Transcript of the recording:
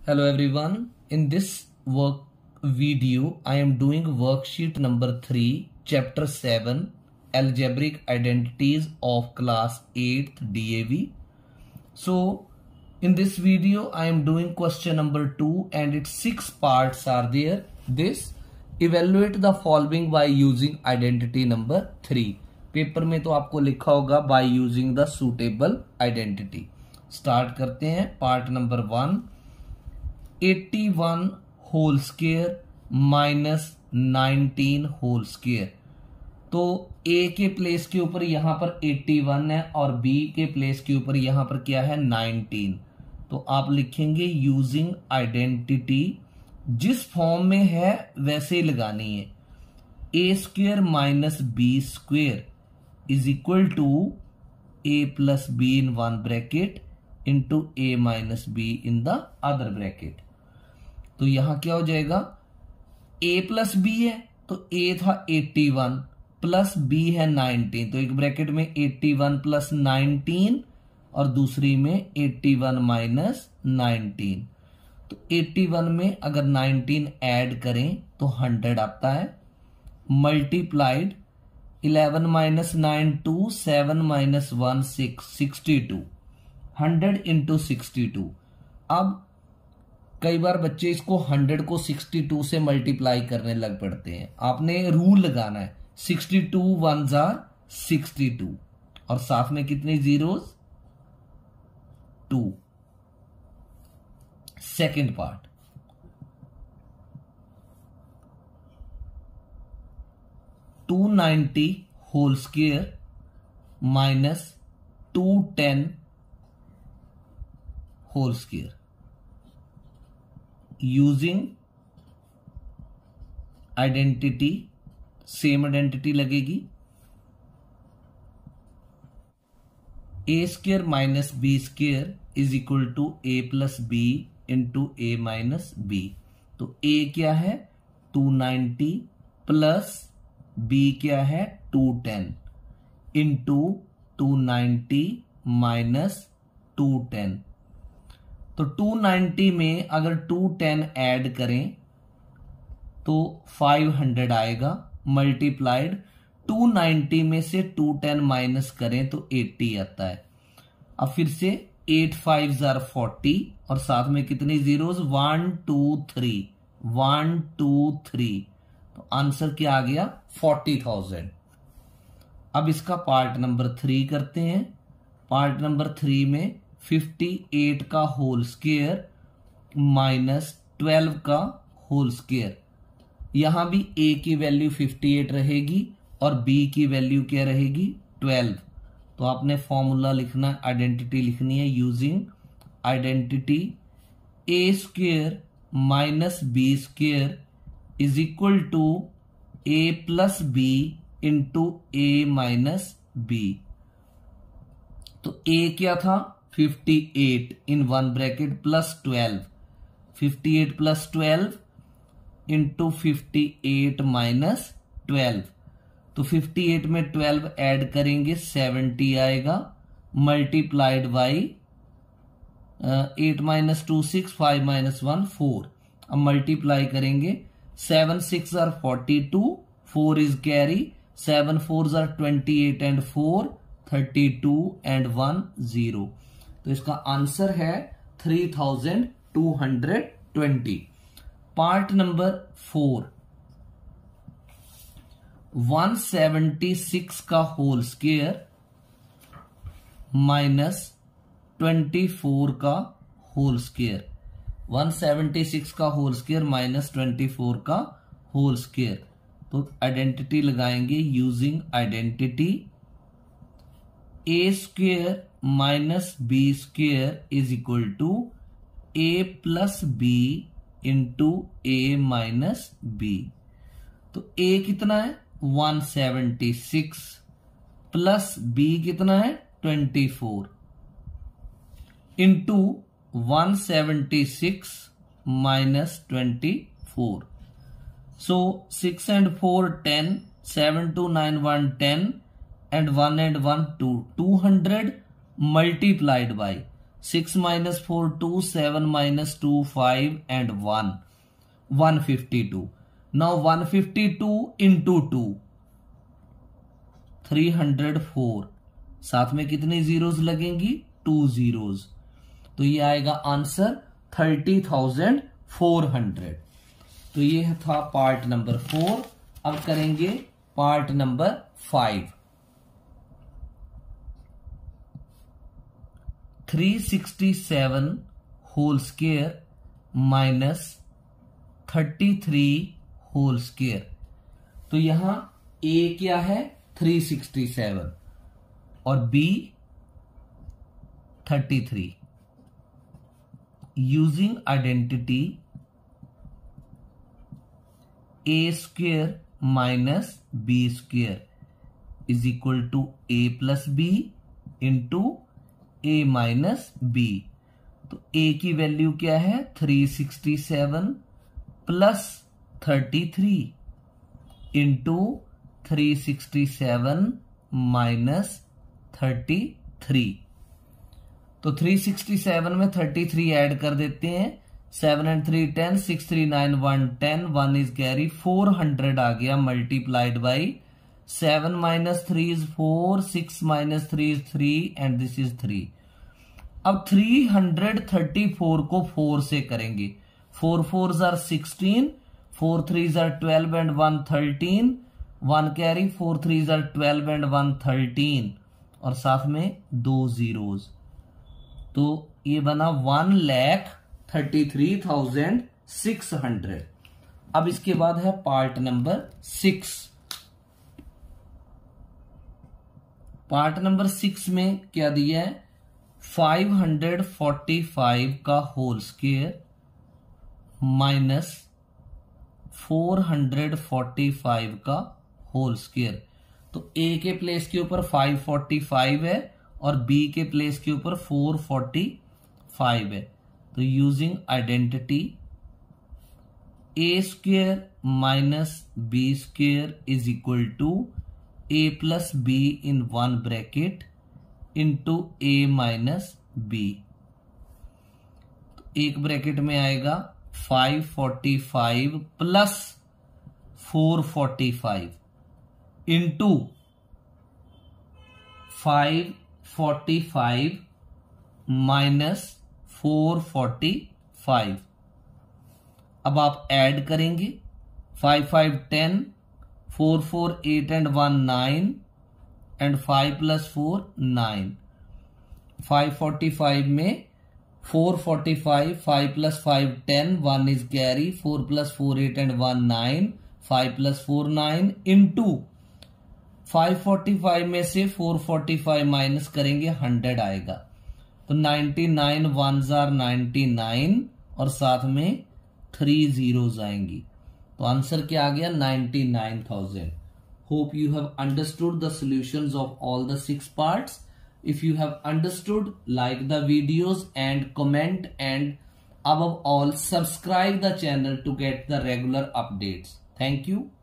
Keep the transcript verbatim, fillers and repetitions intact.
Hello everyone. In this work video, I am doing worksheet number three, chapter seven, algebraic identities of class eighth D A V. So in this video, I am doing question number two and its six parts are there. This evaluate the following by using identity number three. Paper में तो आपको लिखा होगा by using the suitable identity. Start करते हैं part number one. Eighty one whole square minus nineteen whole square. तो ए के place के ऊपर यहां पर एट्टी वन है और बी के प्लेस के ऊपर यहां पर क्या है नाइनटीन. तो आप लिखेंगे यूजिंग आइडेंटिटी. जिस फॉर्म में है वैसे ही लगानी है. A square minus B square is equal to A plus B in one bracket into A minus B in the other bracket. तो यहां क्या हो जाएगा, a प्लस बी है तो a था एट्टी वन प्लस b है नाइनटीन. तो एक ब्रैकेट में एट्टी वन प्लस नाइनटीन और दूसरी में एट्टी वन माइनस नाइनटीन. तो एट्टी वन में अगर नाइनटीन ऐड करें तो हंड्रेड आता है. Multiplied eleven minus nine two, seven minus one six, sixty two. Hundred into sixty two. अब कई बार बच्चे इसको हंड्रेड को सिक्सटी टू से मल्टीप्लाई करने लग पड़ते हैं. आपने रूल लगाना है सिक्सटी टू वन जार सिक्सटी टू और साथ में कितनी zeros, two. Second part, two ninety whole square minus two ten whole square. Using identity, same identity लगेगी. A square minus B square is equal to A plus B into A minus B. तो A क्या है to ninety plus B क्या है two ten into two ninety minus two ten. तो two ninety में अगर two ten add करें तो फाइव हंड्रेड आएगा. मल्टीप्लाइड टू नाइनटी में से टू टेन माइनस करें तो एट्टी आता है. अब फिर से एट फाइव जार फोर्टी और साथ में कितनी zeros, one two three, one two three. तो आंसर क्या आ गया, फोर्टी थाउजेंड. अब इसका पार्ट नंबर थ्री करते हैं. पार्ट नंबर थ्री में फिफ्टी एट का होल स्क्वायर माइनस ट्वेल्व का होल स्क्वायर. यहां भी a की वैल्यू फिफ्टी एट रहेगी और b की वैल्यू क्या रहेगी ट्वेल्व. तो आपने फॉर्मूला लिखना है, आइडेंटिटी लिखनी है using identity. A square minus B square is equal to A plus B into A minus B. तो a क्या था fifty eight in one bracket plus twelve. Fifty eight plus twelve into fifty eight minus twelve. तो fifty eight में twelve add करेंगे seventy आएगा. Multiplied by eight minus two six, five minus one four. अब multiply करेंगे seven six are forty two, four is carry, seven four are twenty eight and four thirty two and one zero. तो इसका answer है three thousand two hundred twenty. Part number four, one seventy six का whole square minus twenty four का whole square. One seventy six का whole square minus twenty four का whole square. तो identity लगाएंगे using identity. A square minus B square is equal to A plus B into A minus B. तो ए कितना है one seventy six plus B कितना है twenty four into one seventy six minus twenty four. So six and four ten, seven two nine one ten and one and one two, two hundred multiplied by six minus four two, seven minus two five and one, one fifty two. Now one fifty two into two, three hundred four, साथ में कितनी zeros लगेंगी? Two zeros. तो ये आएगा answer thirty thousand four hundred. तो ये था पार्ट नंबर फोर। अब करेंगे part number five. Three sixty seven whole square minus thirty three whole square. तो यहां ए क्या है? थ्री सिक्सटी सेवन और B thirty three. Using identity A square minus B square is equal to A plus B into A minus B. तो A की value क्या है? Three sixty seven plus thirty three into three sixty seven minus thirty three. तो three sixty seven में thirty three add कर देते हैं। Seven and three ten, six three nine one ten, one is carry, four hundred आ गया multiplied by seven minus three is four, six minus three is three and this is three. अब three hundred thirty four को four से करेंगे। Four four जार sixteen, four three जार twelve and one thirteen, one carry, four three जार twelve and one thirteen और साथ में दो जीरोस। तो ये बना one lakh thirty three thousand six hundred. अब इसके बाद है part number six. Part number six में क्या दिया है? फाइव हंड्रेड फोर्टी फाइव का whole square minus four hundred forty five का होल स्क्वायर। तो ए के प्लेस के ऊपर फाइव फोर्टी फाइव है और बी के प्लेस के ऊपर फोर फोर्टी फाइव है। तो using identity A square minus B square is equal to A plus B in one bracket into A minus B. तो एक ब्रैकेट में आएगा five forty five plus four forty five into five forty five minus four forty five. अब आप add करेंगे। Five five ten, four four eight and one nine and five plus four nine. Five forty five में four forty five, five plus five ten, one is carry, four plus four eight and one nine, five plus four nine into five forty five में से four forty five minus करेंगे, hundred आएगा। तो ninety nine one जार ninety nine और साथ में three zeros आएंगी। तो आंसर क्या आ गया? Ninety nine thousand. Hope you have understood the solutions of all the six parts. If you have understood, like the videos and comment, and above all subscribe the channel to get the regular updates. Thank you.